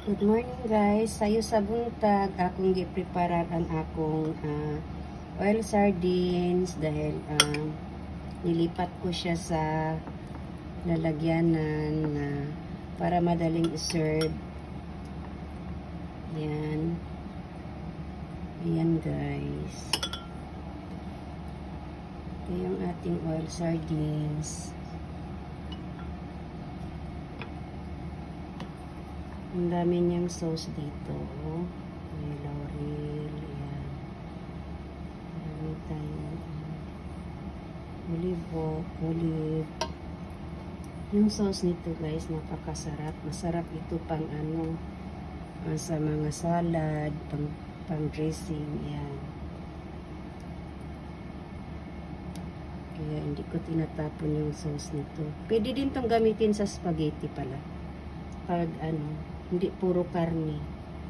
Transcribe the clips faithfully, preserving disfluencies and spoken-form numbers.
Good morning guys. Sayo sa buntag akong gi-prepare ang akong uh, oil sardines dahil uh, nilipat ko siya sa lalagyanan na uh, para madaling i-serve. Yan. Ayan guys. Ito yung ating oil sardines. Ang dami niyang sauce dito. May laurel. Ayan. Marami tayong olive, olive. Yung sauce nito guys, napakasarap. Masarap ito pang ano, sa mga salad, pang, pang dressing. Ayan. Kaya hindi ko tinatapon yung sauce nito. Pwede din tong gamitin sa spaghetti pala. Pag ano, hindi puro karne.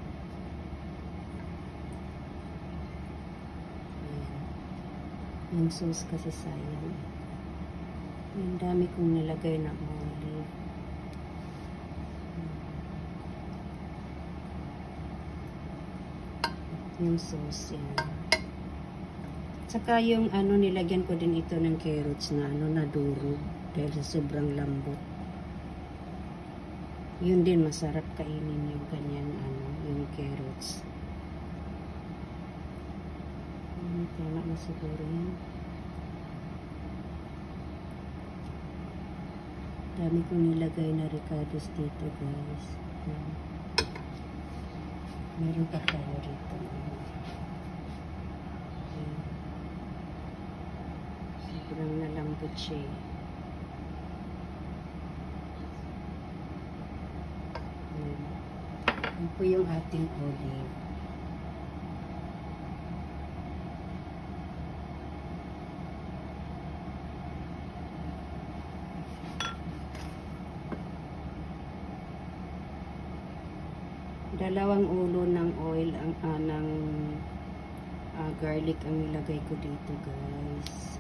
Ayan. Yung sauce kasi sayang. Ang dami kong nilagay na olive. Yung sauce yan. Tsaka yung ano, nilagyan ko din ito ng carrots na ano, nadurog dahil sa sobrang lambot. Yun din, masarap kainin yung kanyang ano, yung carrots. Hmm, tama na siguro yan. Dami kong nilagay na ricados dito guys. Hmm. Meron pa tayo rito. Hmm. Sobrang nalambot siya. Yan po yung ating olive. Dalawang ulo ng oil ang uh, ng uh, garlic ang nilagay ko dito guys.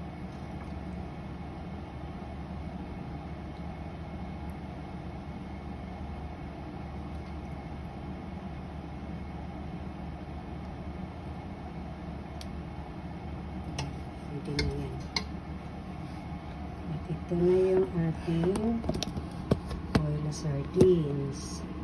Pwede na yan. At ito na yung ating oil sardines.